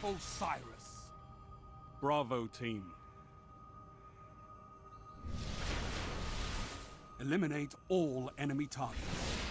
Osiris. Bravo, team. Eliminate all enemy targets.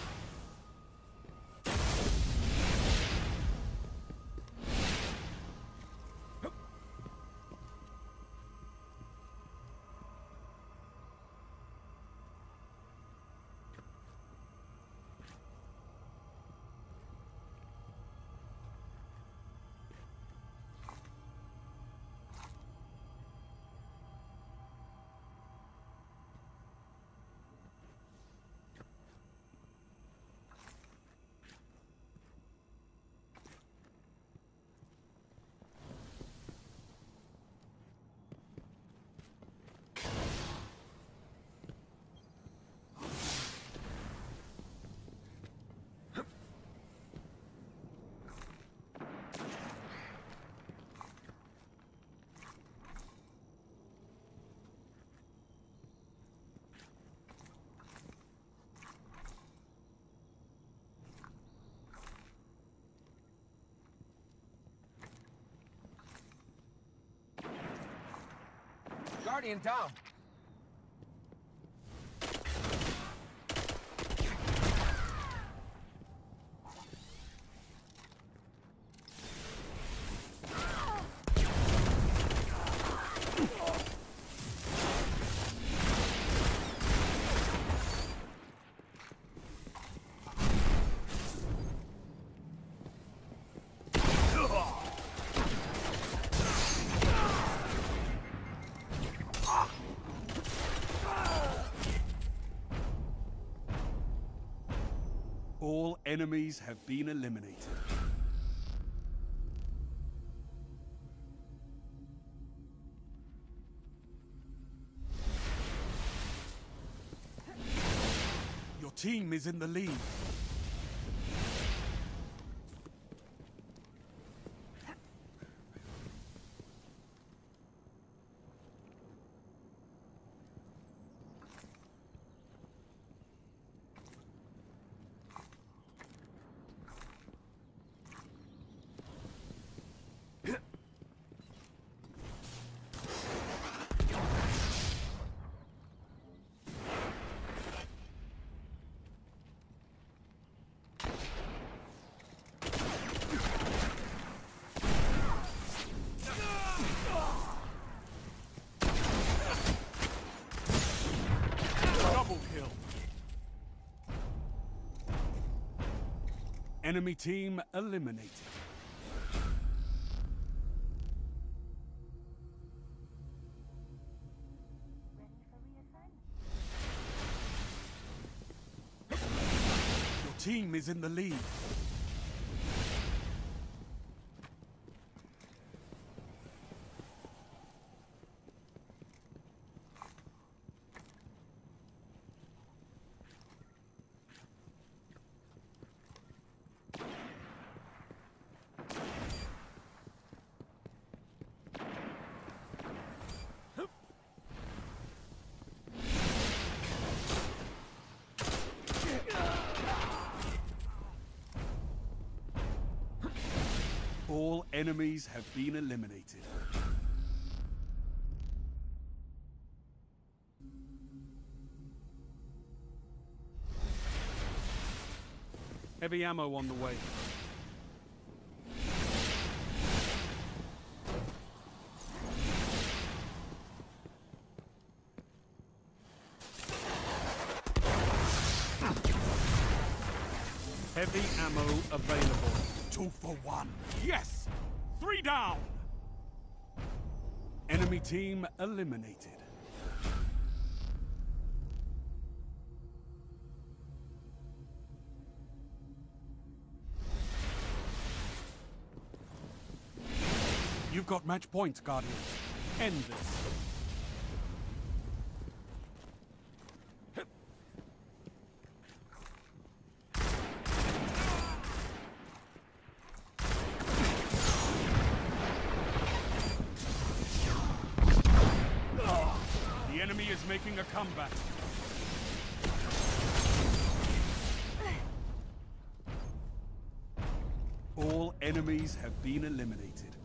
Guardian down. All enemies have been eliminated. Your team is in the lead. Enemy team eliminated. Your team is in the lead. All enemies have been eliminated. Heavy ammo on the way. Heavy ammo available. 2 for 1. Yes! 3 down! Enemy team eliminated. You've got match points, Guardian. End this. The enemy is making a comeback. All enemies have been eliminated.